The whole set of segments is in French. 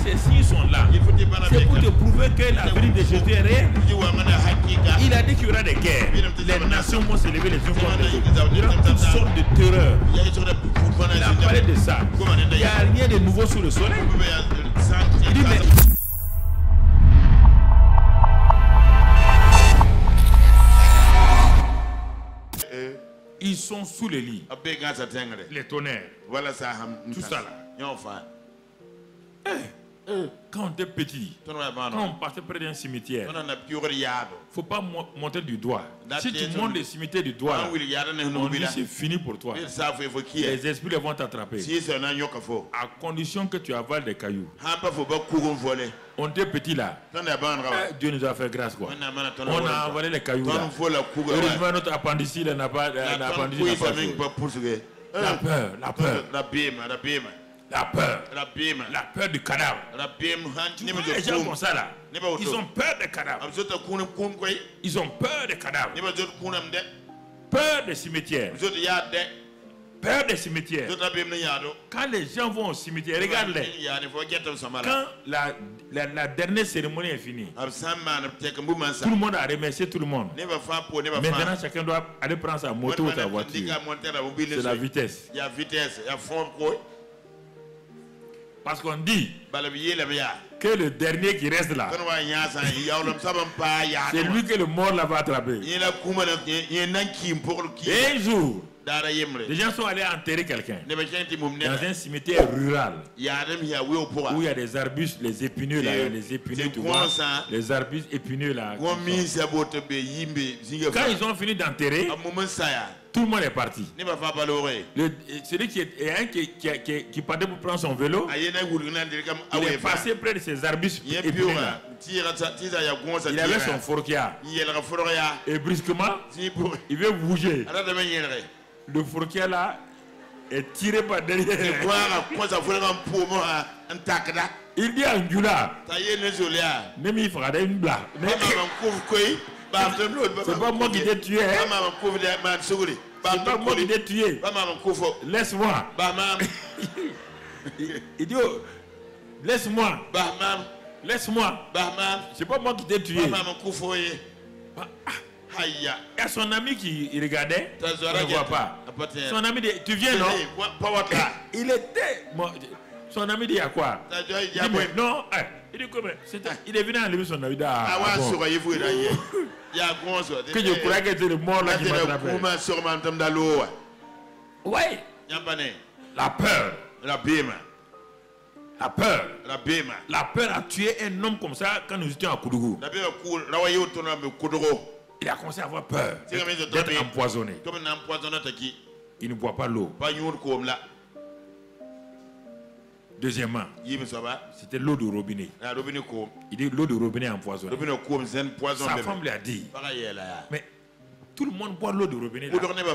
ces signes sont là, c'est pour te prouver que la venue de Jésus est réelle. Il a dit qu'il y aura des guerres. Les nations vont se lever les unes contre les autres. Il y aura toutes sortes de terreurs. Il a parlé de ça. Il n'y a rien de nouveau sous le soleil. Il dit, mais ils sont sous les lits, les tonnerres, tout ça là. Quand on était petit, quand on passait près d'un cimetière, il ne faut pas monter du doigt. Si tu montes le cimetière du doigt, là, on dit c'est fini pour toi. Les esprits vont t'attraper. À condition que tu avales des cailloux. On était petit là. Dieu nous a fait grâce quoi. On a avalé les cailloux là. Heureusement notre appendicite n'a pas joué. La peur, la peur. La peur du cadavre. Les gens font ça là. Ils ont peur des cadavres. Ils ont peur des cadavres. Peur des cimetières. Peur des cimetières. Quand les gens vont au cimetière, regarde-les. Quand la dernière cérémonie est finie, tout le monde a remercié tout le monde. Maintenant, chacun doit aller prendre sa moto ou sa voiture. C'est la vitesse. Parce qu'on dit que le dernier qui reste là, c'est lui que le mort là va attraper. Et un jour, les gens sont allés enterrer quelqu'un dans un cimetière rural où il y a des arbustes, les épineux là, les épineux, tu vois, les arbustes épineux là. Quand ils ont fini d'enterrer, tout le monde est parti. Celui qui partait pour prendre son vélo, il est passé près de ces arbustes épineux là. Il avait son forkia. Et brusquement, il veut bouger. Le forkia là est tiré par derrière. Il dit à Ngula, Nemi fera une blague. C'est pas moi qui t'ai tué. C'est pas moi qui t'ai tué. Laisse-moi. Il dit, laisse-moi. Laisse-moi. C'est pas moi qui t'ai tué. Il y a son ami qui regardait, on ne voit pas. Son ami dit, tu viens non? Il était... Son ami dit, il y a quoi? Il dit, mais non, il dit comment? Il est venu enlever son ami. Que je croyais que c'était le mort là qui m'a attrapé. Oui. La peur. La peur. La peur a tué un homme comme ça quand nous étions à Koudougou. Il a commencé à avoir peur d'être empoisonné. Il ne boit pas l'eau. Deuxièmement, c'était l'eau du robinet. Il dit l'eau du robinet est empoisonnée. Sa femme lui a dit, mais tout le monde boit l'eau du robinet.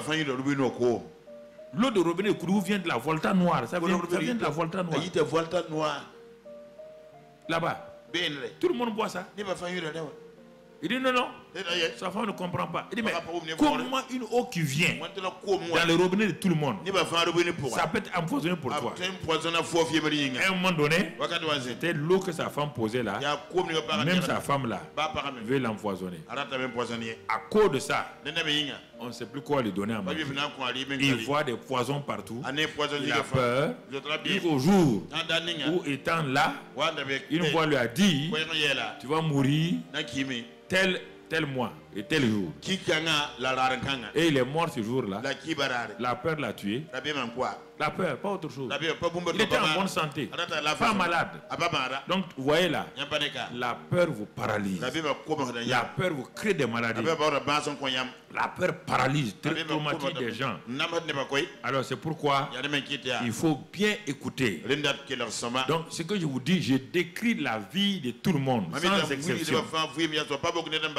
L'eau de robinet vient de la Volta noire. Ça vient de la Volta noire. Là-bas. Tout le monde boit ça. Il dit non, non. Sa femme ne comprend pas. Il dit mais comment une eau qui vient dans le robinet de tout le monde, ça peut être empoisonné pour toi. À un moment donné, c'était l'eau que sa femme posait là. Même sa femme là veut l'empoisonner. À cause de ça, on ne sait plus quoi lui donner à manger. Il voit des poisons partout. Il a peur. Jusqu'au jour où étant là, une voix lui a dit, tu vas mourir tel mois et tel jour. Et il est mort ce jour-là. La peur l'a tué. La peur, pas autre chose. Il était en bonne santé, pas malade. Donc vous voyez là, la peur vous paralyse. La peur vous crée des maladies. La peur paralyse, traumatise des gens. Alors c'est pourquoi il faut bien écouter. Donc ce que je vous dis, je décris la vie de tout le monde, sans exception.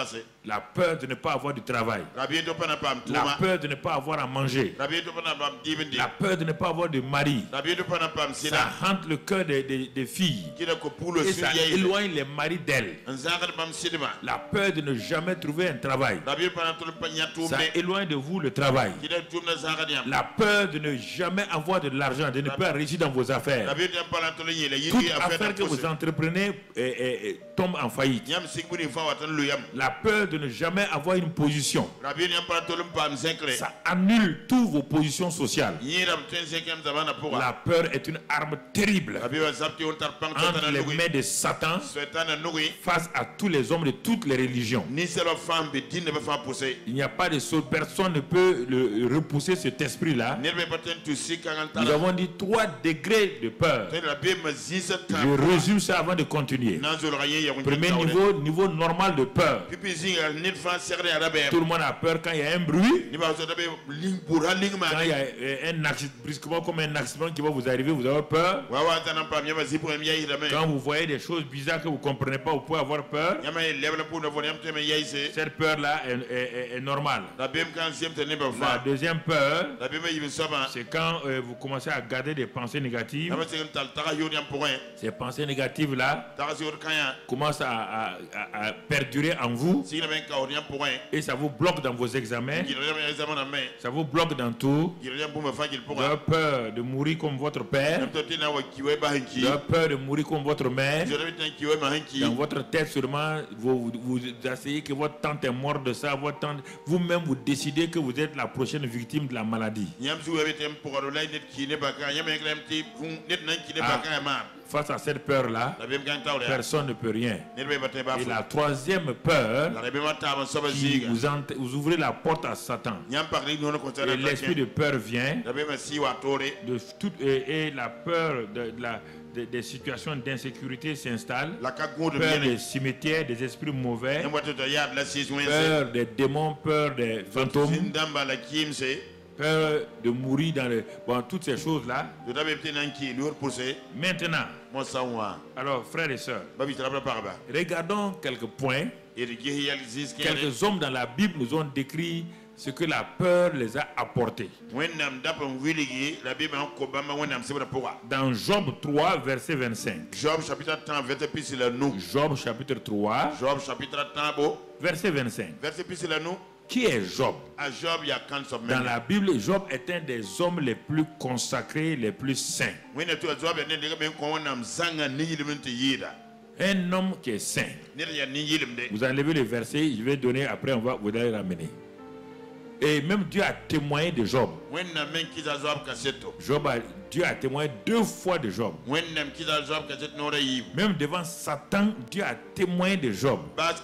La peur de ne pas avoir du travail. La peur de ne pas avoir à manger. La peur de ne pas avoir de mari. Ça hante le cœur des filles. Et ça éloigne les maris d'elles. La peur de ne jamais trouver un travail. Ça éloigne de vous le travail. La peur de ne jamais avoir de l'argent, de ne pas réussir dans vos affaires. Toute affaire que vous entreprenez tombe en faillite. La peur de ne jamais avoir une position. Ça annule toutes vos positions sociales. La peur est une arme terrible entre les mains de Satan face à tous les hommes de toutes les religions. Il n'y a pas de seule personne ne peut repousser cet esprit-là. Nous avons dit 3 degrés de peur. Je résume ça avant de continuer. Premier niveau normal de peur. Tout le monde a peur quand il y a un bruit. Quand il y a un accident, brusquement comme un accident qui va vous arriver, vous avez peur. Quand vous voyez des choses bizarres que vous ne comprenez pas, vous pouvez avoir peur. Cette peur-là est normale. La deuxième peur, c'est quand vous commencez à garder des pensées négatives. Ces pensées négatives-là commencent à perdurer en vous. Et ça vous bloque dans vos examens. Ça vous bloque dans tout. Vous avez peur de mourir comme votre père. Vous avez peur de mourir comme votre mère. Dans votre tête seulement, vous asseyez que votre tante est morte de ça. Vous-même, vous décidez que vous êtes la prochaine victime de la maladie. Face à cette peur-là, personne ne peut rien. Et la troisième peur, vous ouvrez la porte à Satan. Et l'esprit de peur vient. Et la peur des situations d'insécurité s'installe. Peur des cimetières, des esprits mauvais. Peur des démons, peur des fantômes. Peur de mourir dans les... Bon, toutes ces choses-là. Maintenant, alors frères et sœurs, regardons quelques points. Quelques hommes dans la Bible nous ont décrit ce que la peur les a apportés. Dans Job 3, verset 25. Job chapitre 3, verset 25. Qui est Job? Dans la Bible, Job est un des hommes les plus consacrés, les plus saints. Un homme qui est saint. Vous enlevez le verset, je vais donner après, vous allez ramener. Et même Dieu a témoigné de Job. Dieu a témoigné 2 fois de Job. Même devant Satan, Dieu a témoigné de Job.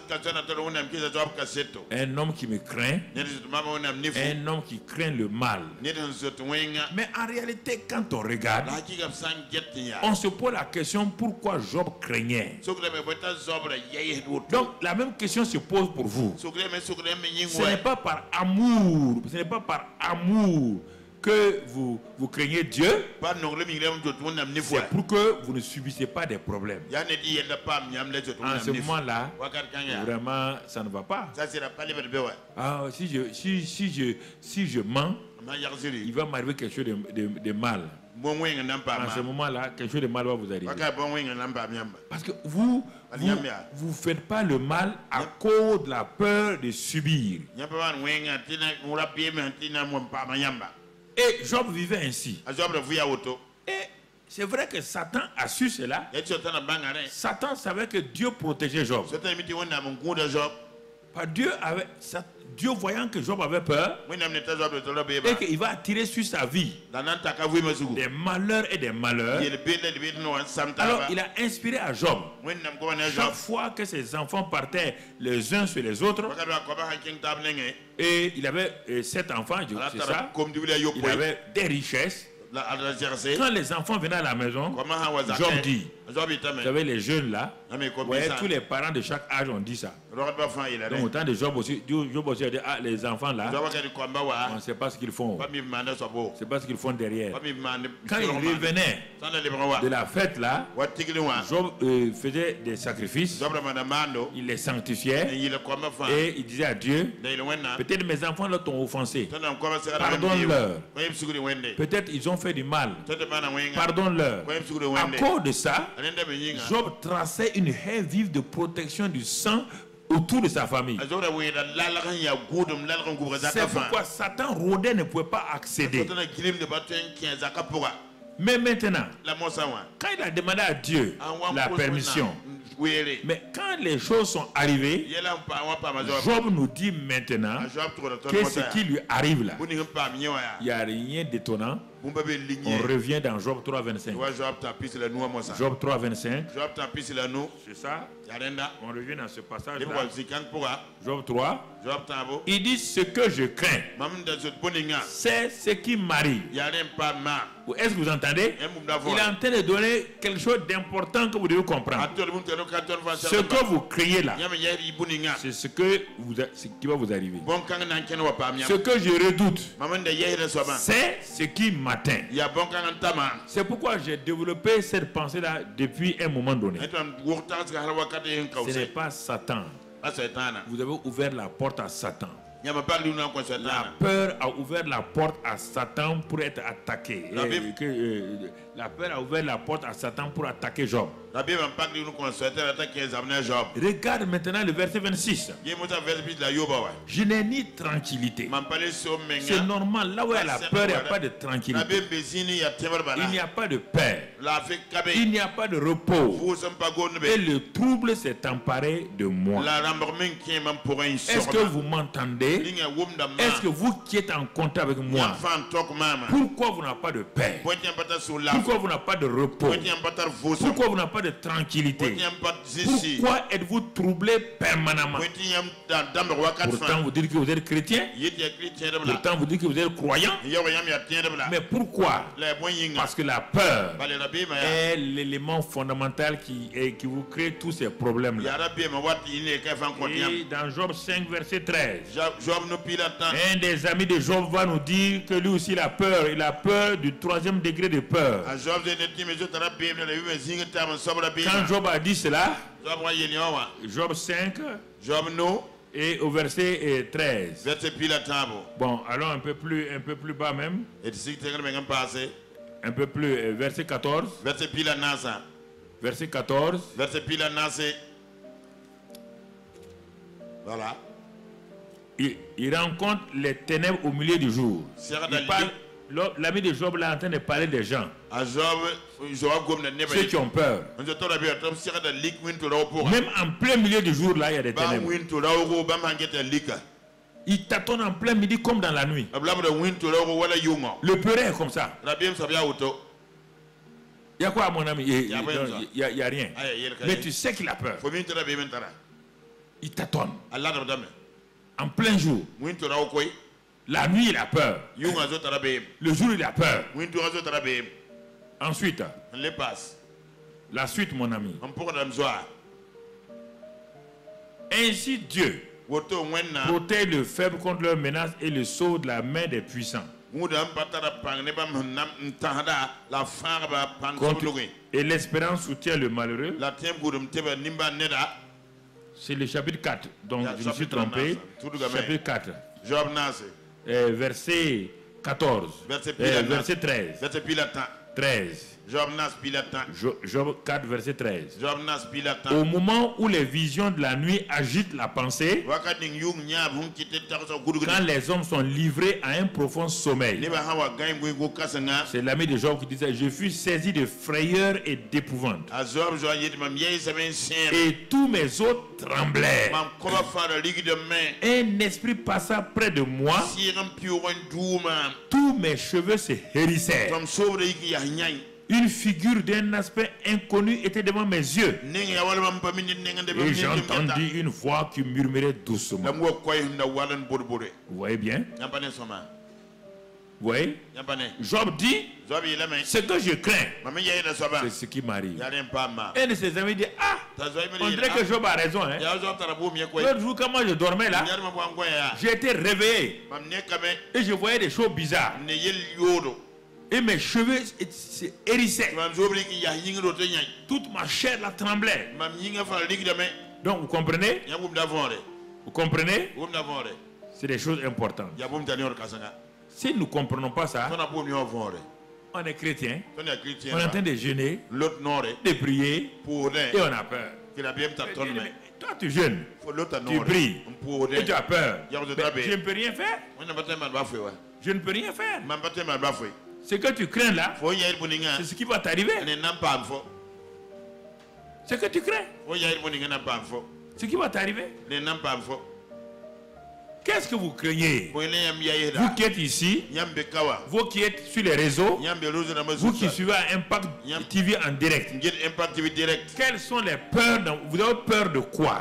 Un homme qui me craint. Un homme qui craint le mal. Mais en réalité, quand on regarde, on se pose la question pourquoi Job craignait. Donc la même question se pose pour vous. Ce n'est pas par amour. Ce n'est pas par amour que vous craignez Dieu. C'est pour que vous ne subissez pas des problèmes. En ce moment-là, vraiment, ça ne va pas. Si je mens, il va m'arriver quelque chose de mal. En ce moment-là, quelque chose de mal va vous arriver. Parce que vous ne faites pas le mal à cause de la peur de subir. Et Job vivait ainsi. Et c'est vrai que Satan a su cela. Satan savait que Dieu protégeait Job. Dieu voyant que Job avait peur et qu'il va attirer sur sa vie des malheurs et des malheurs. Alors il a inspiré à Job. Chaque fois que ses enfants partaient les uns sur les autres, et il avait 7 enfants, c'est ça. Il avait des richesses. Quand les enfants venaient à la maison, Job dit, vous savez les jeunes là, Ouais, tous les parents de chaque âge ont dit ça. Donc autant de Job aussi a dit, ah, les enfants là, on ne sait pas ce qu'ils font. C'est pas ce qu'ils font derrière. Quand ils revenaient de la fête là, Job faisait des sacrifices, il les sanctifiait et il disait à Dieu, peut-être mes enfants là t'ont offensé, pardonne-leur. Peut-être ils ont fait du mal, pardonne-leur. À cause de ça, Job traçait une haie vive de protection du sang autour de sa famille. C'est pourquoi Satan rôdait ne pouvait pas accéder. Mais maintenant, quand il a demandé à Dieu la permission, mais quand les choses sont arrivées, Job nous dit maintenant que ce qui lui arrive là, il n'y a rien d'étonnant. On revient dans Job 3.25. Job 3.25. C'est ça. On revient dans ce passage là. Job 3. Il dit ce que je crains, c'est ce qui m'arrive. Est-ce que vous entendez? Il est en train de donner quelque chose d'important que vous devez comprendre. Ce que vous criez là, c'est ce qui va vous arriver. Ce que je redoute, c'est ce qui m'atteint. C'est pourquoi j'ai développé cette pensée là depuis un moment donné. Ce n'est pas Satan. Vous avez ouvert la porte à Satan. La peur a ouvert la porte à Satan pour être attaqué. La peur a ouvert la porte à Satan pour attaquer Job. Regarde maintenant le verset 26. Je n'ai ni tranquillité. C'est normal, là où il y a la peur, il n'y a pas de tranquillité. Il n'y a pas de paix. Il n'y a pas de repos. Et le trouble s'est emparé de moi. Est-ce que vous m'entendez? Est-ce que vous qui êtes en contact avec moi, pourquoi vous n'avez pas de paix? Pourquoi vous n'avez pas de repos? Pourquoi vous n'avez pas de tranquillité? Pourquoi êtes-vous troublé permanemment? Pourtant vous dites que vous êtes chrétien, pourtant vous dites que vous êtes croyant, mais pourquoi? Parce que la peur est l'élément fondamental qui vous crée tous ces problèmes là. Et dans Job 5 verset 13, un des amis de Job va nous dire que lui aussi il a peur. Il a peur du 3e degré de peur. Quand Job a dit cela, Job 5 et au verset 13. Bon, allons un peu plus bas même. Un peu plus, verset 14. Verset 14. Voilà. Il rencontre les ténèbres au milieu du jour. L'ami de Job là est en train de parler des gens. Ceux qui ont peur. Même en plein milieu du jour là, il y a des ténèbres. Il tâtonne en plein midi comme dans la nuit. Le peur est comme ça. Il y a quoi mon ami? Il n'y a rien. Mais tu sais qu'il a peur. Il tâtonne. En plein jour. La nuit, il a peur. Le jour, il a peur. Ensuite, la suite, mon ami. Ainsi, Dieu protège le faible contre leurs menaces et le sauve de la main des puissants. Et l'espérance soutient le malheureux. C'est le chapitre 4. Donc, je me suis trompé. Chapitre 4. Verset 14. Verset 13. 13. Job 4, verset 13. Au moment où les visions de la nuit agitent la pensée, quand les hommes sont livrés à un profond sommeil, c'est l'ami de Job qui disait: je fus saisi de frayeur et d'épouvante, et tous mes os tremblèrent. Un esprit passa près de moi, tous mes cheveux se hérissèrent. Une figure d'un aspect inconnu était devant mes yeux. Et j'ai entendu une voix qui murmurait doucement. Vous voyez bien? Vous voyez? Job dit: ce que je crains, c'est ce qui m'arrive. Un de ses amis dit: ah, On dirait que Job a raison. Hein? L'autre jour, quand moi je dormais là, j'ai été réveillé. Et je voyais des choses bizarres. Et mes cheveux hérissaient. Toute ma chair la tremblait. Donc vous comprenez? Vous comprenez? C'est des choses importantes. Si nous ne comprenons pas ça, on est chrétien, on est en train de jeûner, de prier, et on a peur. Toi tu jeûnes, tu pries, et tu as peur. Mais je ne peux rien faire. Je ne peux rien faire. Ce que tu crains là, c'est ce qui va t'arriver. Ce que tu crains, ce qui va t'arriver. Qu'est-ce que vous craignez? Vous qui êtes ici, vous qui êtes sur les réseaux, vous qui suivez Impact TV en direct, quelles sont les peurs? Vous avez peur de quoi?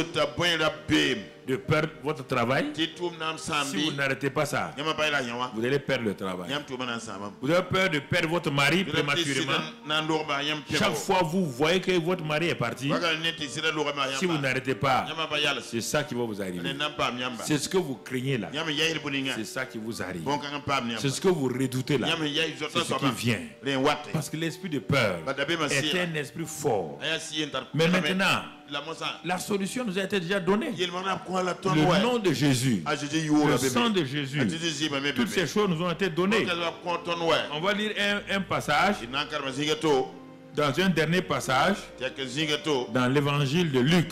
De perdre votre travail. Si vous n'arrêtez pas ça, vous allez perdre le travail. Vous avez peur de perdre votre mari prématurément. Chaque fois vous voyez que votre mari est parti, si vous n'arrêtez pas, c'est ça qui va vous arriver. C'est ce que vous craignez là. C'est ça qui vous arrive. C'est ce que vous redoutez là. C'est ce qui vient. Parce que l'esprit de peur est un esprit fort. Mais maintenant, la solution nous a été déjà donnée. Le nom de Jésus, le sang de Jésus, toutes ces choses nous ont été données. On va lire un passage, dans un dernier passage, dans l'évangile de Luc.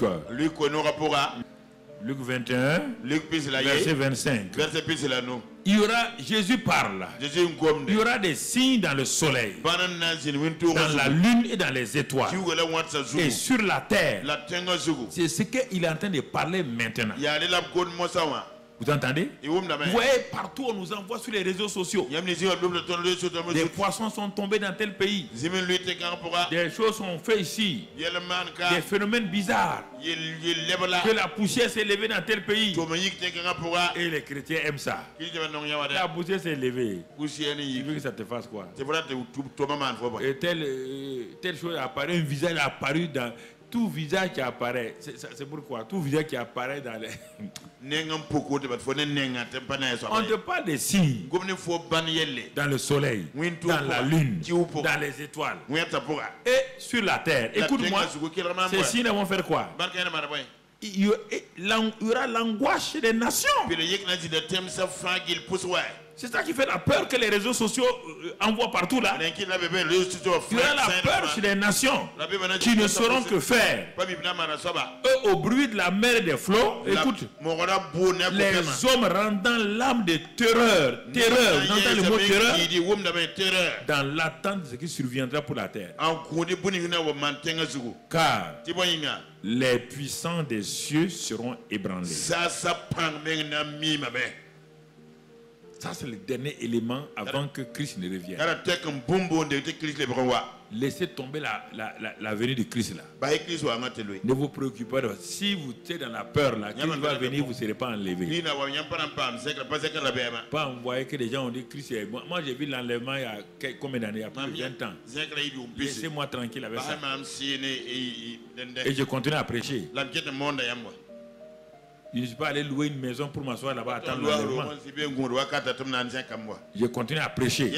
Luc 21, verset 25. Il y aura, Jésus parle, il y aura des signes dans le soleil, dans la lune et dans les étoiles, et sur la terre. C'est ce qu'il est en train de parler maintenant. Vous entendez? Vous voyez, partout on nous envoie sur les réseaux sociaux. Des poissons sont tombés dans tel pays. Des choses sont faites ici. Des phénomènes bizarres. Que la poussière s'est levée dans tel pays. Et les chrétiens aiment ça. La poussière s'est levée. Il veut que ça te fasse quoi? Et telle chose apparaît, un visage apparu dans... Tout visage qui apparaît, c'est pourquoi tout visage qui apparaît dans les... On te parle des signes dans le soleil, dans la lune, dans les étoiles et sur la terre. Écoute-moi, ces signes vont faire quoi? Il y aura l'angoisse des nations. C'est ça qui fait la peur que les réseaux sociaux envoient partout là. Il y a la peur chez les nations qui ne sauront que faire. Eux, au bruit de la mer et des flots, écoute, les hommes rendant l'âme de terreur, j'entends le mot terreur, dans l'attente de ce qui surviendra pour la terre. Car les puissants des cieux seront ébranlés. Ça, c'est le dernier élément avant que Christ ne revienne. Laissez tomber la venue de Christ là. Ne vous préoccupez pas. Si vous êtes dans la peur là, Christ va venir, vous ne serez pas enlevé. Pas envoyer que les gens ont dit Christ est... Moi j'ai vu l'enlèvement il y a combien d'années? Il y a plus de 20 ans. Laissez-moi tranquille avec ça. Et je continue à prêcher. Je ne suis pas allé louer une maison pour m'asseoir là-bas attendre l'enlèvement. Je continue à prêcher.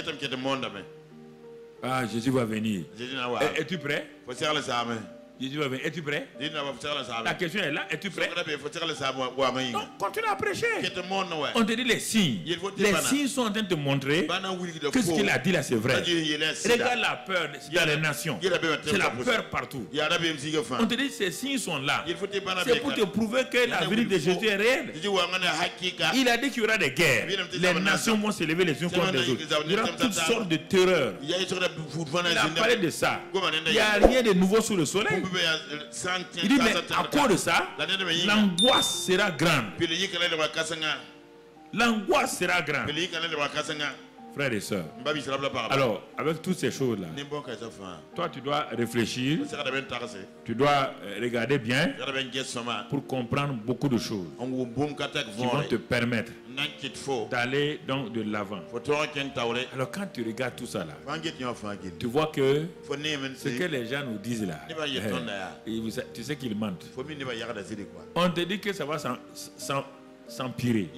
Ah, Jésus va venir. Es-tu prêt? Jésus va venir. Es-tu prêt? La question est là. Es-tu prêt? Non, continue à prêcher. On te dit les signes. Les signes sont en train de te montrer que ce qu'il a dit là c'est vrai. Regarde la peur dans les nations. C'est la peur partout. On te dit ces signes sont là. C'est pour te prouver que la venue de Jésus est réelle. Il a dit qu'il y aura des guerres. Les nations vont se lever les unes contre les autres. Il y aura toutes sortes de terreurs. Il a parlé de ça. Il n'y a rien de nouveau sous le soleil. Il dit mais à cause de ça, l'angoisse sera grande. L'angoisse sera grande. frères et sœurs. Alors, avec toutes ces choses-là, toi, tu dois réfléchir, tu dois regarder bien pour comprendre beaucoup de choses qui vont te permettre d'aller donc de l'avant. Alors, quand tu regardes tout ça là, tu vois que ce que les gens nous disent là, tu sais qu'ils mentent. On te dit que ça va s'empirer.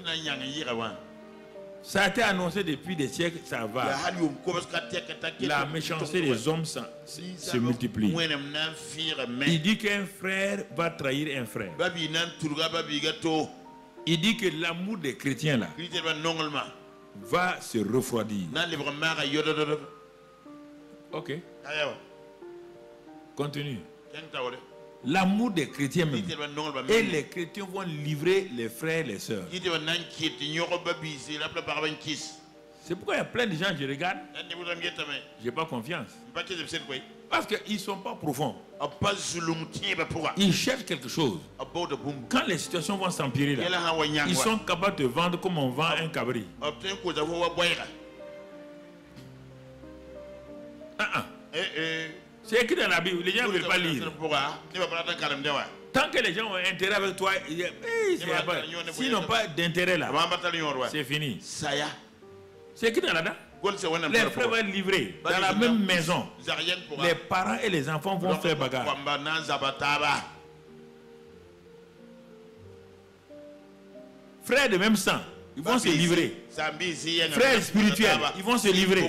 Ça a été annoncé depuis des siècles, ça va. La méchanceté des hommes se multiplie. Il dit qu'un frère va trahir un frère. Il dit que l'amour des chrétiens là va se refroidir. Ok. Continue. L'amour des chrétiens même. Et les chrétiens vont livrer les frères et les sœurs. C'est pourquoi il y a plein de gens que je regarde. Je n'ai pas confiance. Parce qu'ils ne sont pas profonds. Ils cherchent quelque chose. Quand les situations vont s'empirer, ils sont capables de vendre comme on vend un cabri. C'est écrit dans la Bible, les gens ne veulent pas lire. Tant que les gens ont intérêt avec toi, s'ils n'ont pas d'intérêt là, c'est fini. C'est écrit dans la Bible. Les frères vont livrer dans la même maison. Les parents et les enfants vont faire bagarre. Frères de même sang, ils vont se livrer. Frères spirituels, ils vont se livrer.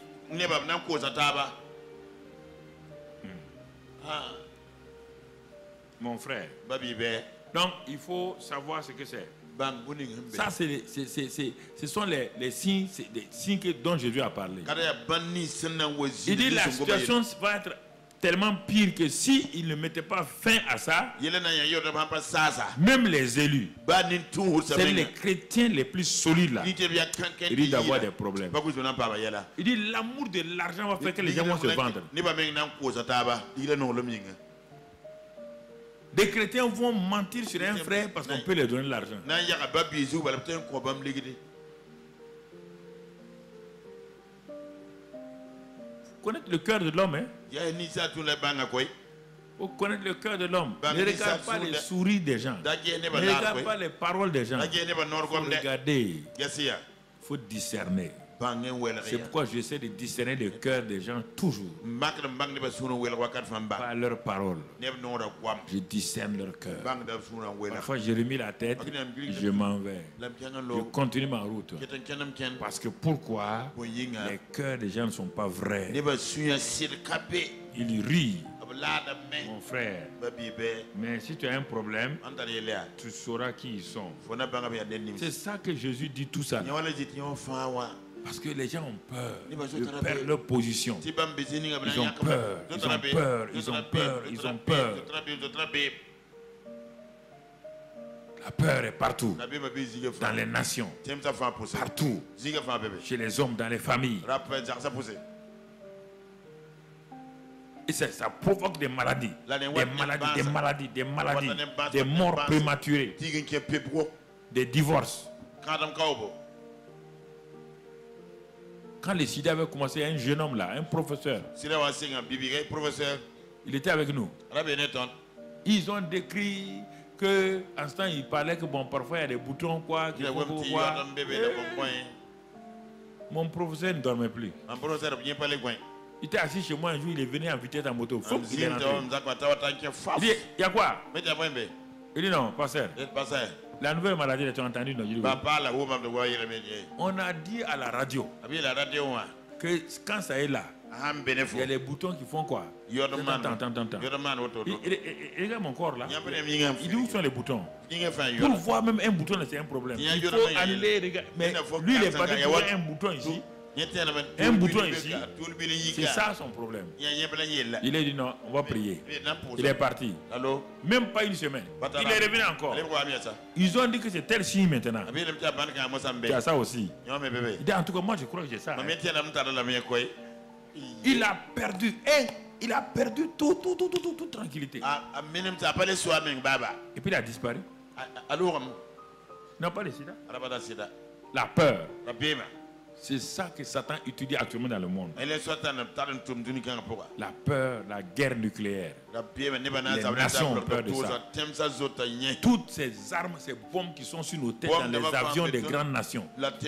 Mon frère. Donc, il faut savoir ce que c'est. Ça, ce sont les signes, dont Jésus a parlé. Il dit la situation va être tellement pire que s'il ne mettait pas fin à ça, même les élus, c'est les chrétiens les plus solides là, il dit d'avoir des problèmes. Il dit l'amour de l'argent va faire que les gens vont se vendre. Des chrétiens vont mentir sur un frère parce qu'on peut leur donner de l'argent. Connaître le cœur de l'homme, hein? Faut connaître le cœur de l'homme. Ne regarde pas les sourires des gens. Ne regarde pas les paroles des gens. Faut regarder. Il faut discerner. C'est pourquoi j'essaie de discerner le cœur des gens toujours. Par leurs paroles. Je discerne leur cœur. Parfois je remis la tête, je m'en vais. Je continue ma route. Parce que pourquoi les cœurs des gens ne sont pas vrais. Ils rient. Mon frère, mais si tu as un problème, tu sauras qui ils sont. C'est ça que Jésus dit tout ça. Parce que les gens ont peur de perdre leur position. Ils ont peur, ils ont peur, ils ont peur, ils ont peur. La peur est partout. Dans les nations. Partout. Chez les hommes, dans les familles. Et ça provoque des maladies. Des morts prématurées. Des divorces. Quand le sida avait commencé, un jeune homme là, un professeur, il était avec nous. Ils ont décrit que, en ce temps, il parlait que bon, parfois il y a des boutons, quoi. Mon professeur ne dormait plus. Il était assis chez moi un jour, il est venu en vitesse en moto. Il est rentré. Il dit, il y a quoi? Il dit non, pasteur. La nouvelle maladie, tu as entendu? On a dit à la radio que quand ça est là, il y a les boutons qui font quoi? Regarde mon corps là. Il dit où sont les boutons? Pour voir même un bouton, c'est un problème. Il faut aller regarder. Mais lui, il est parti pour un bouton ici. Un bouton ici, c'est ça son problème. Il a dit non, on va prier. Il est parti. Même pas une semaine. Il est revenu encore. Ils ont dit que c'est tel signe maintenant. Il y a ça aussi. Il dit en tout cas, moi je crois que j'ai ça. Il a perdu. Il a perdu toute tranquillité. Et puis il a disparu. Non, pas le sida. La peur. C'est ça que Satan étudie actuellement dans le monde. La peur, la guerre nucléaire. Les nations ont peur de ça. Toutes ces armes, ces bombes qui sont sur nos têtes dans les avions des grandes nations.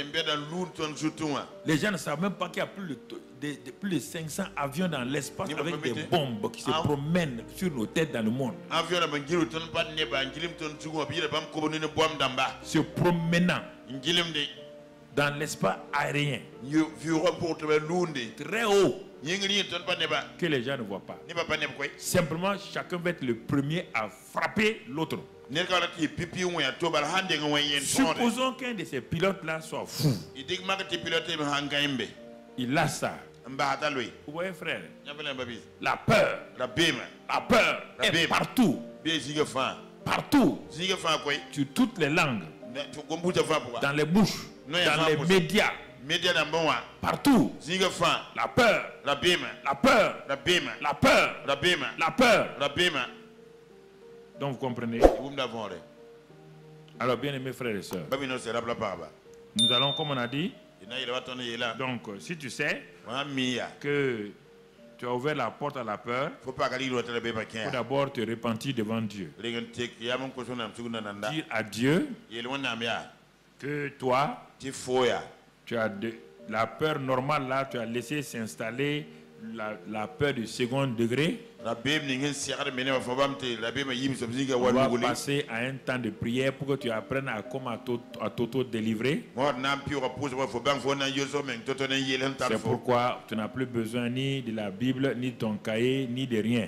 Les gens ne savent même pas qu'il y a plus de 500 avions dans l'espace avec des bombes qui se promènent sur nos têtes dans le monde. Se promenant dans l'espace aérien très haut que les gens ne voient pas. Simplement, chacun va être le premier à frapper l'autre. Supposons qu'un de ces pilotes-là soit fou. Il a ça. Vous voyez, frère, la peur est partout. Partout. Sur toutes les langues. Dans les bouches. Dans les médias. Partout. La peur. La peur. La peur. La peur. Donc vous comprenez. Alors bien aimés frères et sœurs, nous allons, comme on a dit, donc si tu sais que tu as ouvert la porte à la peur, il faut d'abord te repentir devant Dieu. Dire à Dieu que toi, tu as la peur normale là, tu as laissé s'installer la peur du second degré. On va passer à un temps de prière pour que tu apprennes à t'auto-délivrer. C'est pourquoi tu n'as plus besoin ni de la Bible, ni de ton cahier, ni de rien.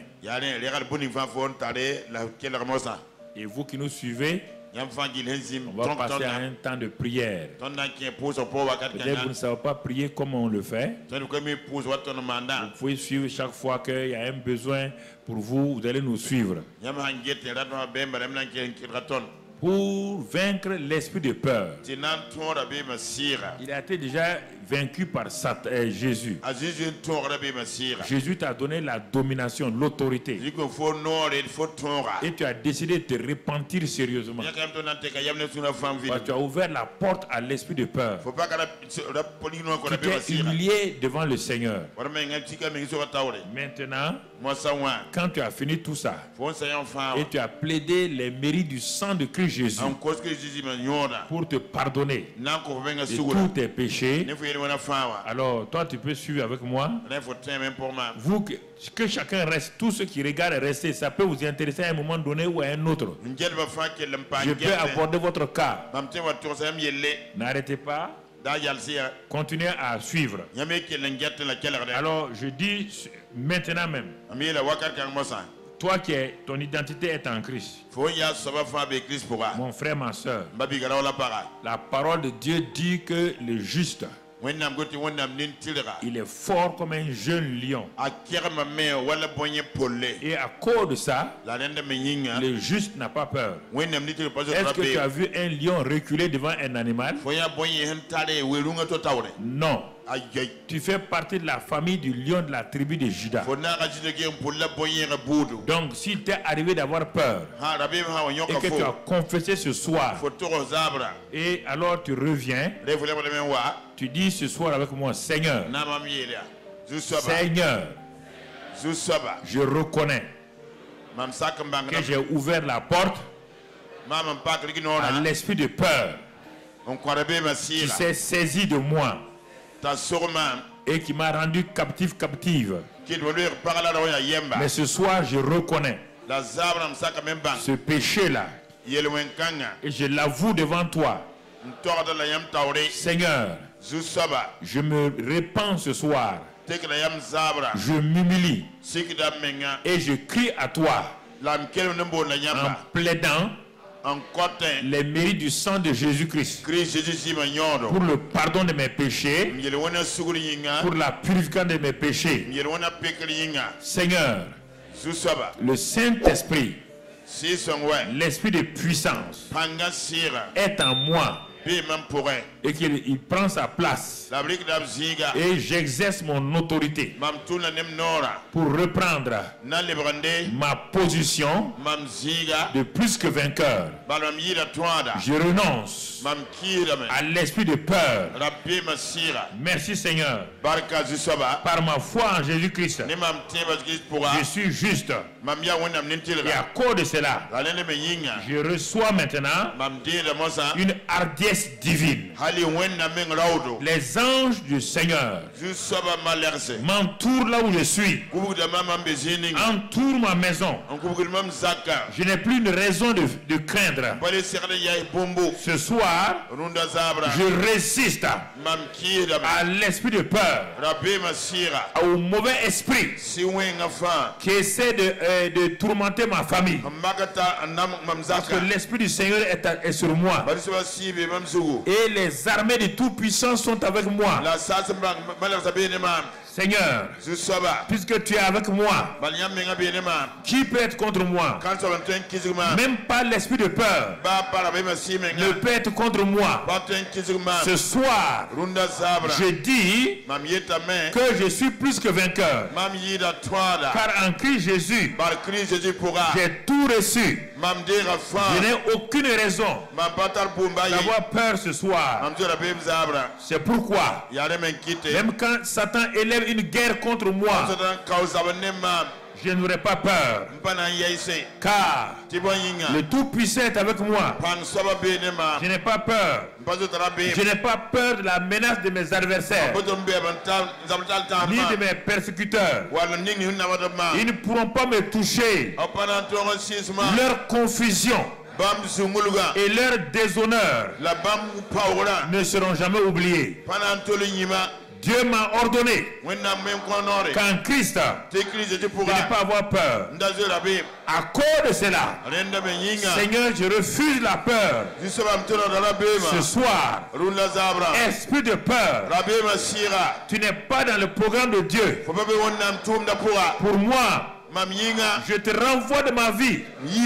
Et vous qui nous suivez, on va passer à un temps de prière. Peut-être vous ne savez pas prier comme on le fait. Vous pouvez suivre chaque fois qu'il y a un besoin pour vous, vous allez nous suivre. Pour vaincre l'esprit de peur. Il a été déjà vaincu par Jésus. Jésus t'a donné la domination, l'autorité. Et tu as décidé de te repentir sérieusement. Tu as ouvert la porte à l'esprit de peur. Tu t'es humilié devant le Seigneur. Maintenant, quand tu as fini tout ça, et tu as plaidé les mérites du sang de Christ Jésus pour te pardonner de tous tes péchés, alors toi tu peux suivre avec moi. Vous, que chacun reste, tous ceux qui regardent rester, ça peut vous intéresser à un moment donné ou à un autre. Je peux aborder votre cas. N'arrêtez pas. Continuez à suivre. Alors je dis maintenant même, toi qui es, ton identité est en Christ. Mon frère, ma soeur, la parole de Dieu dit que le juste, il est fort comme un jeune lion. Et à cause de ça, le juste n'a pas peur. Est-ce que tu as vu un lion reculer devant un animal? Non. Tu fais partie de la famille du lion de la tribu de Juda. Donc s'il t'est arrivé d'avoir peur et que tu as confessé ce soir, et alors tu reviens, tu dis ce soir avec moi, Seigneur, Seigneur, je reconnais que j'ai ouvert la porte à l'esprit de peur qui s'est saisi de moi et qui m'a rendu captive. Mais ce soir, je reconnais ce péché-là et je l'avoue devant toi. Seigneur, je me répands ce soir. Je m'humilie et je crie à toi en plaidant les mérites du sang de Jésus-Christ pour le pardon de mes péchés, pour la purification de mes péchés. Seigneur, le Saint-Esprit, l'esprit de puissance est en moi et qu'il prend sa place. Et j'exerce mon autorité pour reprendre ma position de plus que vainqueur. Je renonce à l'esprit de peur. Merci Seigneur. Par ma foi en Jésus-Christ, je suis juste. Et à cause de cela, je reçois maintenant une hardiesse divine. Les anges du Seigneur m'entourent là où je suis, entourent ma maison. Je n'ai plus une raison de craindre. Ce soir, je résiste à l'esprit de peur, au mauvais esprit qui essaie de tourmenter ma famille. Parce que l'esprit du Seigneur est sur moi. Et les armées du Tout-Puissant sont avec moi. Seigneur, puisque tu es avec moi, qui peut être contre moi? Même pas l'esprit de peur ne peut être contre moi. Ce soir, je dis que je suis plus que vainqueur. Car en Christ Jésus, j'ai tout reçu. Je n'ai aucune raison d'avoir peur ce soir. C'est pourquoi, même quand Satan élève une guerre contre moi, je n'aurai pas peur. Car le Tout-Puissant est avec moi. Je n'ai pas peur. Je n'ai pas peur de la menace de mes adversaires, ni de mes persécuteurs. Ils ne pourront pas me toucher. Leur confusion et leur déshonneur ne seront jamais oubliés. Dieu m'a ordonné qu'en Christ, je ne pas avoir peur. À cause de cela, Seigneur, je refuse la peur. Ce soir, esprit de peur, tu n'es pas dans le programme de Dieu. Pour moi, je te renvoie de ma vie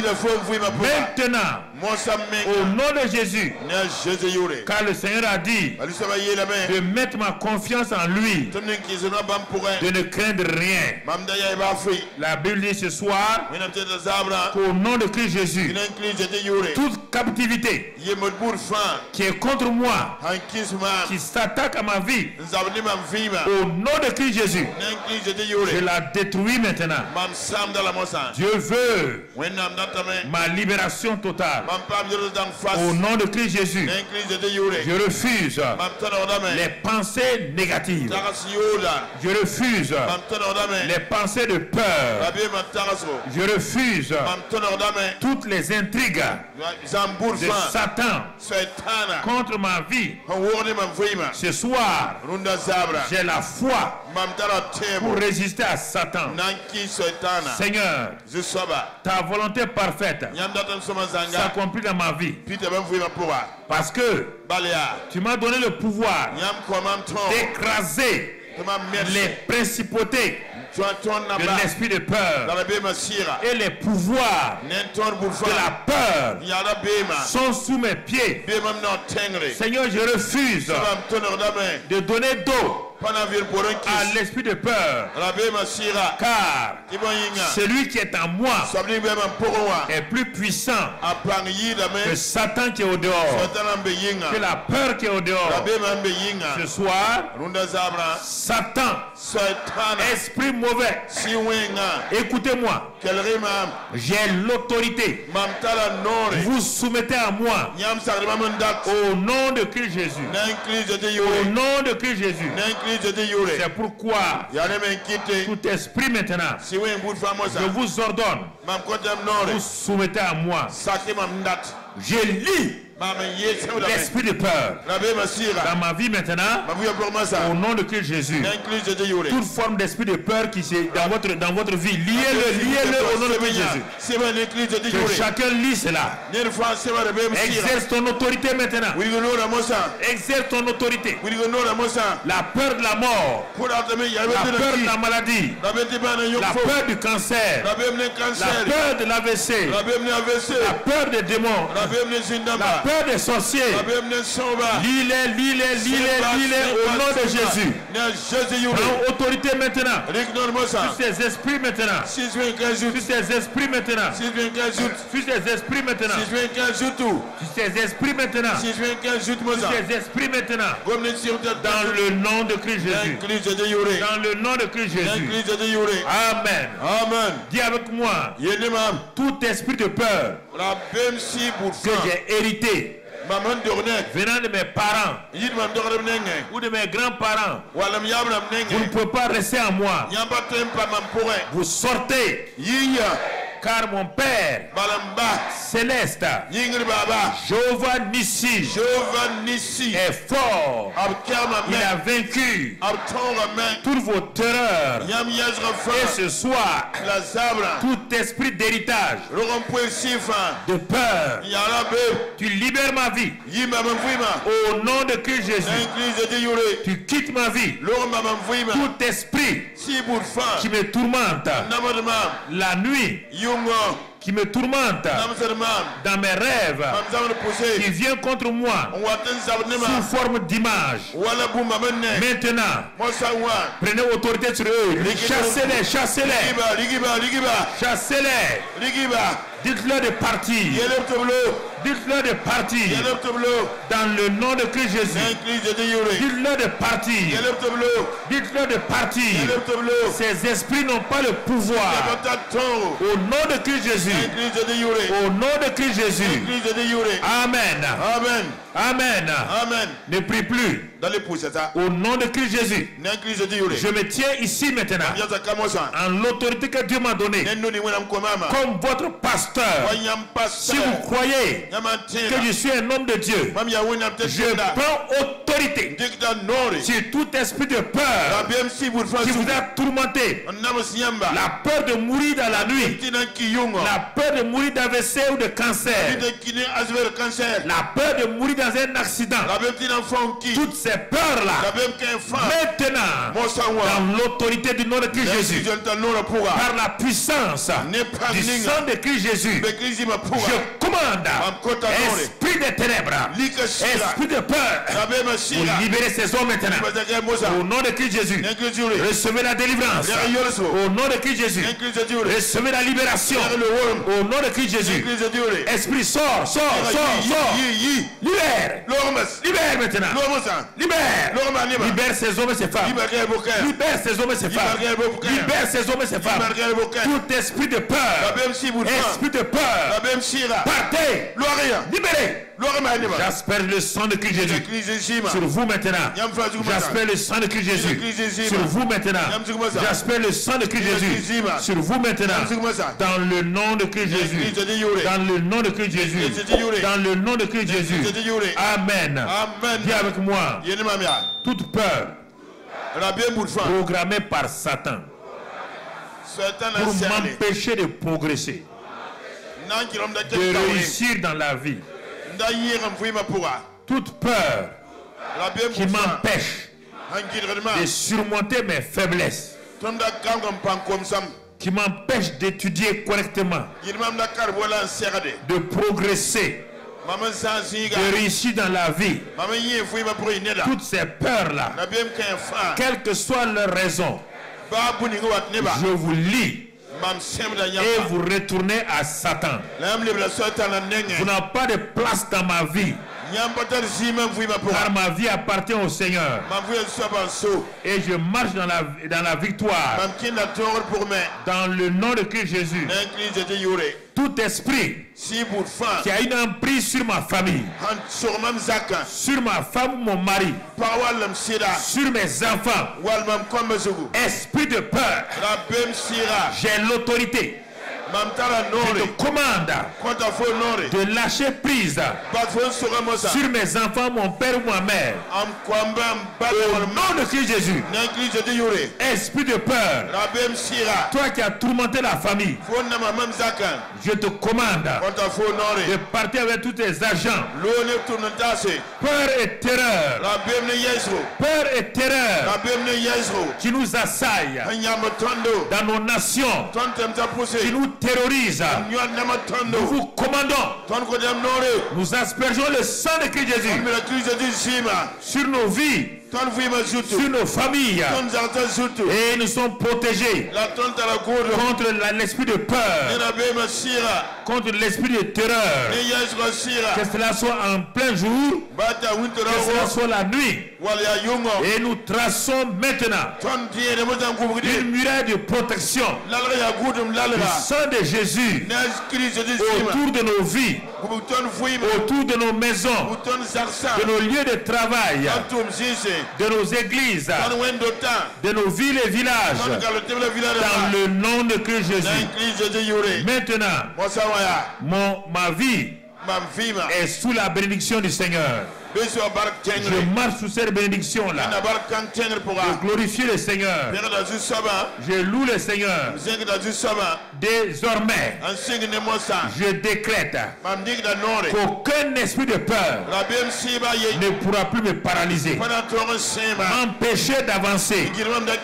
maintenant au nom de Jésus, car le Seigneur a dit de mettre ma confiance en lui, de ne craindre rien. La Bible dit ce soir qu'au nom de Christ Jésus, toute captivité qui est contre moi, qui s'attaque à ma vie, au nom de Christ Jésus, je la détruis maintenant. Dieu veut ma libération totale. Au nom de Christ Jésus, je refuse les pensées négatives. Je refuse les pensées de peur. Je refuse toutes les intrigues de Satan contre ma vie. Ce soir, j'ai la foi pour résister à Satan. Seigneur, ta volonté parfaite s'accomplit dans ma vie. Parce que tu m'as donné le pouvoir d'écraser les principautés de l'esprit de peur et les pouvoirs de la peur sont sous mes pieds. Seigneur, je refuse de donner d'eau à l'esprit de peur, car celui qui est en moi est plus puissant que Satan qui est au dehors, que la peur qui est au dehors. Ce soir, Satan, esprit mauvais, écoutez-moi, j'ai l'autorité. Vous soumettez à moi au nom de Christ Jésus. Au nom de Christ Jésus. C'est pourquoi tout esprit maintenant, je vous ordonne, vous soumettez à moi. Je lis l'esprit de peur dans ma vie maintenant, au nom de Christ Jésus. Toute forme d'esprit de peur qui est dans votre vie, liez-le au nom de Christ Jésus. Que chacun lit cela. Exerce ton autorité maintenant. Exerce ton autorité. La peur de la mort, la peur de la maladie, la peur du cancer, la peur de l'AVC, la peur des démons, la peur peur des sorciers. Lis-les au nom de Jésus. Prends autorité maintenant. Sur ces esprits maintenant. Sur ces esprits maintenant. Sur ces esprits maintenant. Sur ces esprits maintenant. Sur ces esprits maintenant. Dans le nom de Christ Jésus. Dans le nom de Christ Jésus. Amen. Amen. Dis avec moi. Tout esprit de peur que j'ai hérité venant de mes parents ou de mes grands-parents, vous ne pouvez pas rester en moi. Vous sortez. Car mon Père céleste, Jéhovah Nissi, est fort. Il a vaincu toutes vos terreurs. Et ce soir, tout esprit d'héritage, de peur, tu libères ma vie. Au nom de Christ Jésus, tu quittes ma vie. Tout esprit qui me tourmente la nuit, qui me tourmente dans mes rêves, qui vient contre moi sous forme d'image. Maintenant, prenez autorité sur eux. Chassez-les, chassez-les. Chassez-les. Dites-leur de partir. Dites-leur de partir. Dans le nom de Christ Jésus. Dites-leur de partir. Dites-leur de partir. Ces esprits n'ont pas le pouvoir. Au nom de Christ Jésus. Au nom de Christ Jésus. Amen. Amen. Amen. Amen. Ne prie plus. Au nom de Christ Jésus. Je me tiens ici maintenant. En l'autorité que Dieu m'a donnée. Comme votre pasteur. Si vous croyez que je suis un homme de Dieu, je prends autorité sur tout esprit de peur qui vous a tourmenté. La peur de mourir dans la nuit. La peur de mourir d'AVC ou de cancer. La peur de mourir dans un accident. Toutes ces peurs-là, maintenant, dans l'autorité du nom de Christ Jésus, par la puissance du sang de Christ Jésus, je commande, esprit de ténèbres, esprit de peur, pour libérer ces hommes maintenant. Au nom de Christ Jésus, recevez la délivrance. Au nom de Christ Jésus, recevez la libération. Au nom de Christ Jésus, esprit sort, sort. Libère. Libère maintenant. Libère ces hommes et ces femmes. Libère ces hommes et ces femmes. Libère ces hommes et ces femmes. Tout esprit de peur. Esprit de peur. Partez. Libérez. J'aspère le sang de Christ Jésus sur vous maintenant. J'aspère le sang de Christ Jésus sur vous maintenant. J'aspère le sang de Christ Jésus sur vous maintenant. Dans le nom de Christ Jésus. Dans le nom de Christ Jésus. Dans le nom de Christ Jésus. Amen. Dis avec moi. Toute peur programmée par Satan pour m'empêcher de progresser, de réussir dans la vie. Toute peur qui m'empêche de surmonter mes faiblesses, qui m'empêche d'étudier correctement, de progresser, de réussir dans la vie. Toutes ces peurs-là, quelle que soit leur raison, je vous lis et vous retournez à Satan. Vous n'avez pas de place dans ma vie, car ma vie appartient au Seigneur. Et je marche dans la victoire. Dans le nom de Christ Jésus. Tout esprit qui a une emprise sur ma famille, sur ma femme ou mon mari, sur mes enfants, esprit de peur, j'ai l'autorité. Je te commande de lâcher prise sur mes enfants, mon père ou ma mère. Au nom de Christ Jésus. Esprit de peur, toi qui as tourmenté la famille, je te commande de partir avec tous tes agents. Peur et terreur, peur et terreur qui nous assaillent dans nos nations, qui nous terrorisent, nous vous commandons, nous aspergeons le sang de Christ Jésus sur nos vies, sur nos familles, et nous sommes protégés contre l'esprit de peur, contre l'esprit de terreur, que cela soit en plein jour, que cela soit la nuit. Et nous traçons maintenant une muraille de protection du sang de Jésus autour de nos vies, autour de nos maisons, de nos lieux de travail, de nos églises, de nos villes et villages, dans le nom de Christ Jésus. Maintenant, ma vie est sous la bénédiction du Seigneur. Je marche sous cette bénédiction-là. Je glorifie le Seigneur. Je loue le Seigneur. Désormais, je décrète qu'aucun esprit de peur ne pourra plus me paralyser, m'empêcher d'avancer.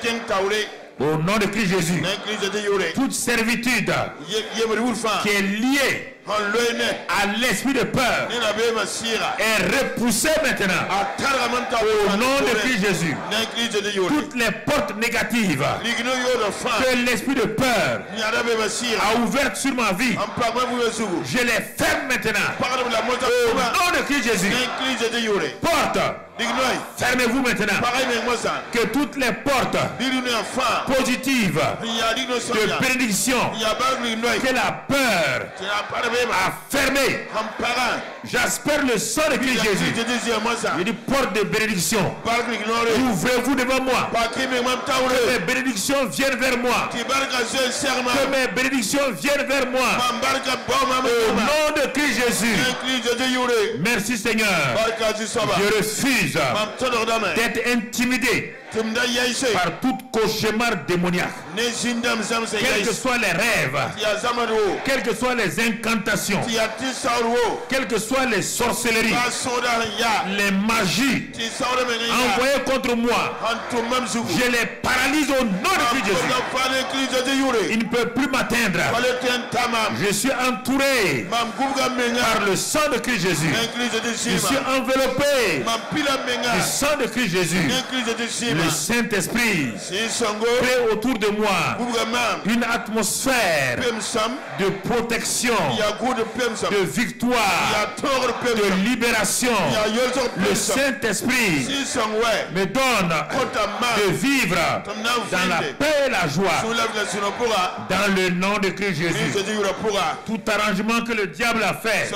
Au nom de Christ Jésus, toute servitude qui est liée à l'esprit de peur est repoussée maintenant au nom de Christ Jésus. Toutes les portes négatives que l'esprit de peur a ouvertes sur ma vie, je les ferme maintenant au nom de Christ Jésus. Porte, fermez-vous maintenant. Que toutes les portes positives de bénédiction que la peur a fermé, j'aspère le sang de Christ Jésus. Il dit porte de bénédiction. Ouvrez-vous devant moi. Que mes bénédictions viennent vers moi. Que mes bénédictions viennent vers moi. Au nom de Christ Jésus. Merci Seigneur. Je refuse d'être intimidé par tout cauchemar démoniaque. Quels que soient les rêves, quelles que soient les incantations, quelles que soient les sorcelleries, les magies envoyées contre moi, je les paralyse au nom de Christ Jésus. Ils ne peuvent plus m'atteindre. Je suis entouré par le sang de Christ Jésus. Je suis enveloppé du sang de Christ Jésus. Le Saint-Esprit crée autour de moi une atmosphère de protection, de victoire, de libération. Le Saint-Esprit me donne de vivre dans la paix et la joie dans le nom de Christ Jésus. Tout arrangement que le diable a fait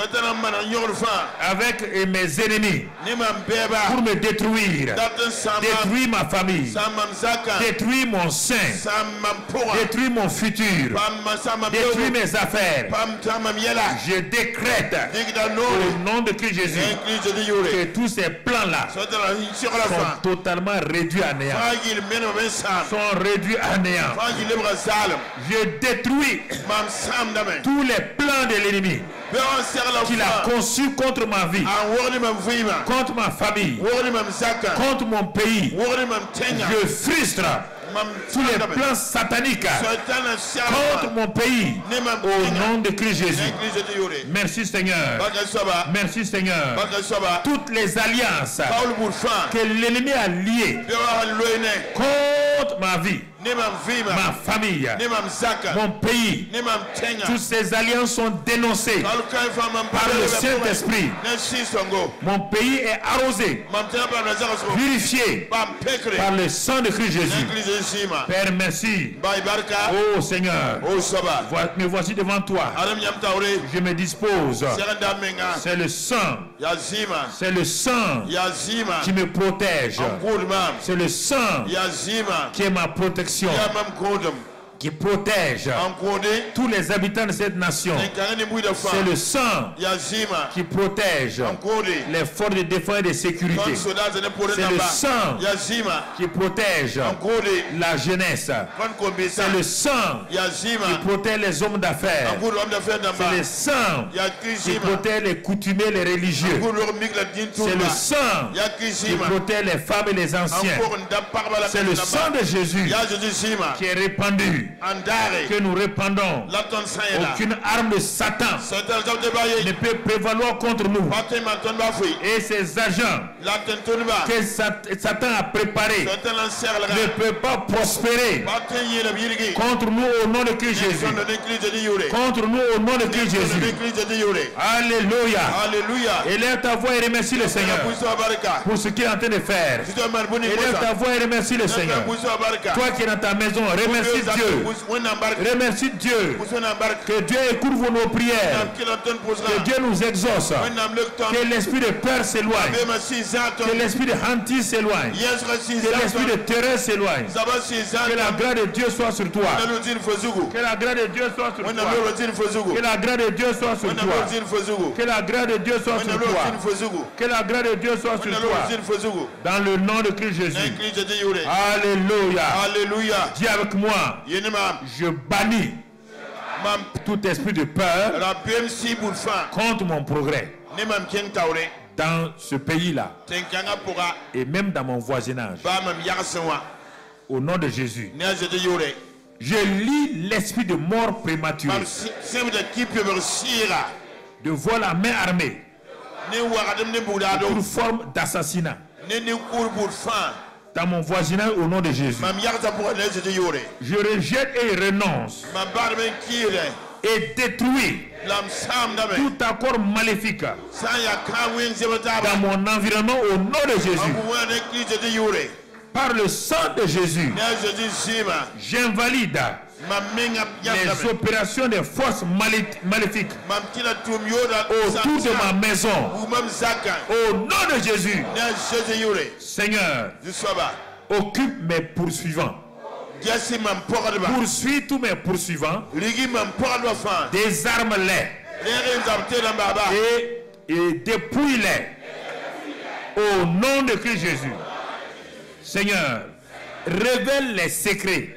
avec mes ennemis pour me détruire, détruire ma famille, détruire mon sein, détruire mon futur, détruire mes affaires. Je décrète au nom de Christ Jésus que tous ces plans-là sont totalement réduits à néant. Sont réduits à néant. Je détruis tous les plans de l'ennemi qu'il a conçu contre ma vie, contre ma famille, contre mon pays. Je frustre tous les plans sataniques contre mon pays au nom de Christ Jésus. Merci Seigneur. Merci Seigneur. Toutes les alliances que l'ennemi a liées contre ma vie, ma famille, mon pays, toutes ces alliances sont dénoncées par le Saint-Esprit. Mon pays est arrosé, purifié par le sang de Christ Jésus. Père, merci. Oh Seigneur, me voici devant toi. Je me dispose. C'est le sang. C'est le sang qui me protège. C'est le sang qui est ma protection, qui protège tous les habitants de cette nation. C'est le sang qui protège les forces de défense et de sécurité. C'est le sang qui protège la jeunesse. C'est le sang qui protège les hommes d'affaires. C'est le sang qui protège les coutumiers, les religieux. C'est le sang qui protège les femmes et les anciens. C'est le sang de Jésus qui est répandu que nous répandons, aucune arme de Satan ne peut prévaloir contre nous. Et ces agents que Satan a préparés ne peuvent pas prospérer contre nous au nom de Christ Jésus. Contre nous au nom de Christ Jésus. Alléluia. Élève ta voix et remercie le Seigneur pour ce qu'il est en train de faire. Élève ta voix et remercie le Seigneur. Toi qui es dans ta maison, remercie Dieu. Remercie Dieu. Que Dieu écoute nos prières. Que Dieu nous exauce. Que l'esprit de peur s'éloigne. Que l'esprit de hantise s'éloigne. Que l'esprit de terreur s'éloigne. Que la grâce de Dieu soit sur toi. Que la grâce de Dieu soit sur toi. Que la grâce de Dieu soit sur toi. Que la grâce de Dieu soit sur toi. Que la grâce de Dieu soit sur toi. Dans le nom de Christ Jésus. Alléluia. Dis avec moi. Je bannis tout esprit de peur contre mon progrès dans ce pays-là et même dans mon voisinage. Au nom de Jésus, je lis l'esprit de mort prématurée, de voir la main armée, toute forme d'assassinat dans mon voisinage au nom de Jésus. Je rejette et renonce et détruis tout accord maléfique dans mon environnement au nom de Jésus. Par le sang de Jésus, j'invalide les opérations des forces maléfiques autour de ma maison. Au nom de Jésus, Seigneur, occupe mes poursuivants. Poursuis tous mes poursuivants. Désarme-les et dépouille-les. Au nom de Christ Jésus. Seigneur, révèle les secrets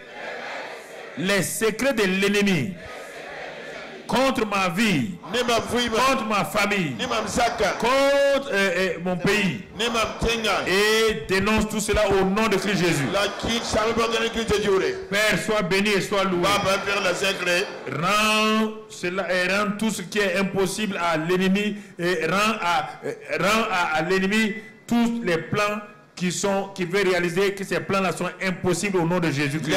de l'ennemi contre ma vie, contre ma famille, contre mon pays, et dénonce tout cela au nom de Christ Jésus. Père, sois béni et sois loué. Rends tout ce qui est impossible à l'ennemi, et rends à l'ennemi tous les plans qui veut réaliser que ces plans-là sont impossibles au nom de Jésus-Christ.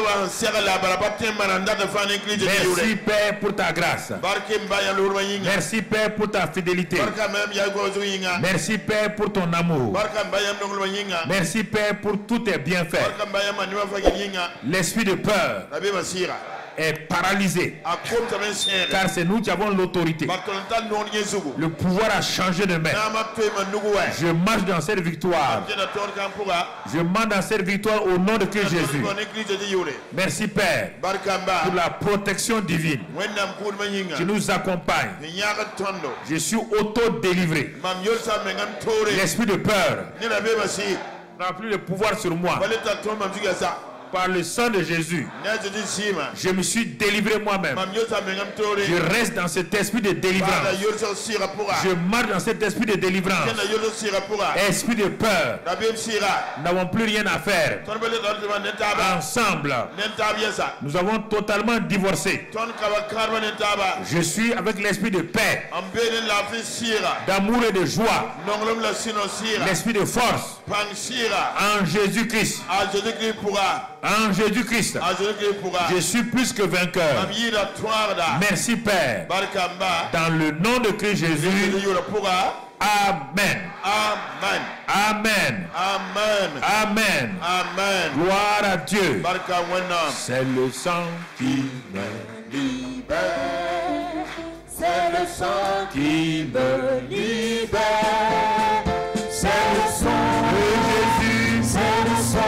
Merci Père pour ta grâce. Merci Père pour ta fidélité. Merci Père pour ton amour. Merci Père pour tous tes bienfaits. L'esprit de peur est paralysé, car c'est nous qui avons l'autorité. Le pouvoir a changé de main. Je marche dans cette victoire. Je marche dans cette victoire au nom de Christ Jésus. Merci Père pour la protection divine qui nous accompagne. Je suis auto-délivré. L'esprit de peur n'a plus de pouvoir sur moi. Par le sang de Jésus, je me suis délivré moi-même. Je reste dans cet esprit de délivrance. Je marche dans cet esprit de délivrance. Esprit de peur, nous n'avons plus rien à faire. Ensemble, nous avons totalement divorcé. Je suis avec l'esprit de paix, d'amour et de joie, l'esprit de force en Jésus-Christ. En Jésus-Christ, je suis plus que vainqueur. Merci Père. Dans le nom de Christ Jésus. Amen. Amen. Amen. Amen. Amen. Gloire à Dieu. C'est le sang qui me libère. C'est le sang qui me libère. C'est le sang de Jésus. C'est le sang.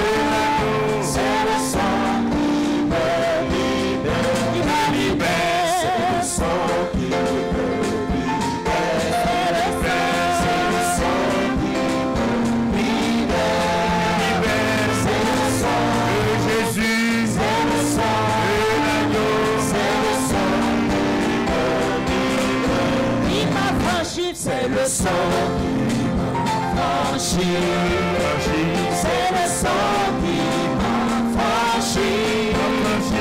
C'est le sang qui m'a franchi. C'est le sang qui m'a franchi.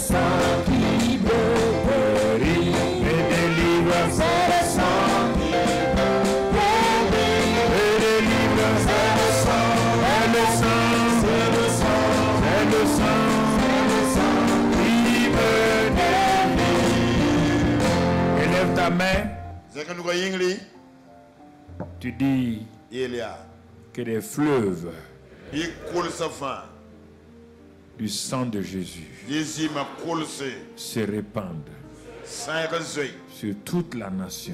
sang qui me guérit, me délivre. C'est le sang qui me guérit, me délivre. C'est le sang, c'est le sang, c'est le sang, c'est le sang, c'est le sang qui me délivre. Élève ta main. Tu dis que des fleuves du sang de Jésus se répandent sur toute la nation.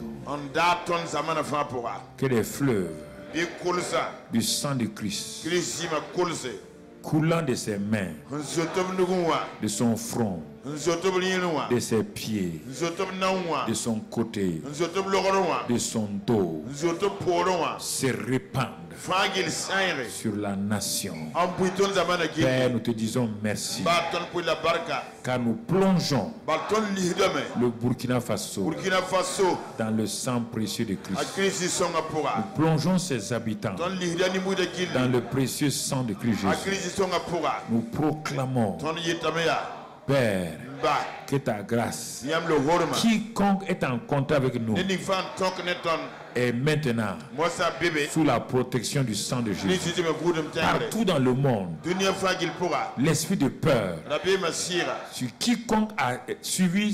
Que les fleuves du sang de Christ coulant de ses mains, de son front, de ses pieds, de son côté, de son dos, se répandent sur la nation. Père, nous te disons merci, car nous plongeons le Burkina Faso dans le sang précieux de Christ. Nous plongeons ses habitants dans le précieux sang de Christ Jésus. Nous proclamons, Père, que ta grâce, quiconque est en contact avec nous, est maintenant sous la protection du sang de Jésus. Partout dans le monde, l'esprit de peur sur quiconque a suivi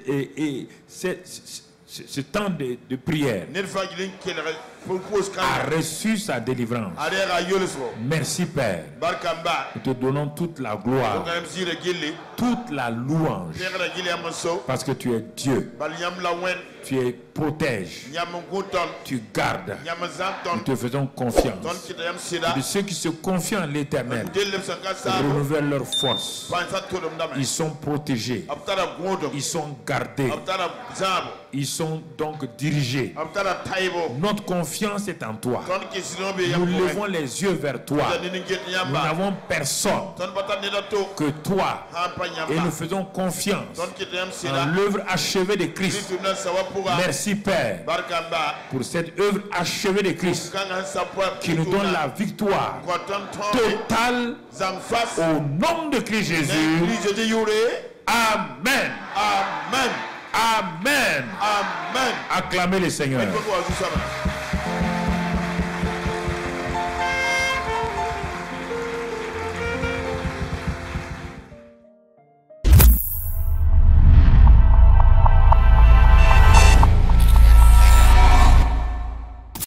ce temps de prière a reçu sa délivrance. Merci Père. Nous te donnons toute la gloire, toute la louange, parce que tu es Dieu. Tu es protège, tu gardes. Nous te faisons confiance. De ceux qui se confient en l'Éternel renouvellent leur force. Ils sont protégés, ils sont gardés, ils sont donc dirigés. Notre confiance est en toi. Nous levons les yeux vers toi. Nous n'avons personne que toi, et nous faisons confiance en l'œuvre achevée de Christ. Merci Père pour cette œuvre achevée de Christ qui nous donne la victoire totale au nom de Christ Jésus. Amen. Amen. Amen. Amen. Acclamez le Seigneur.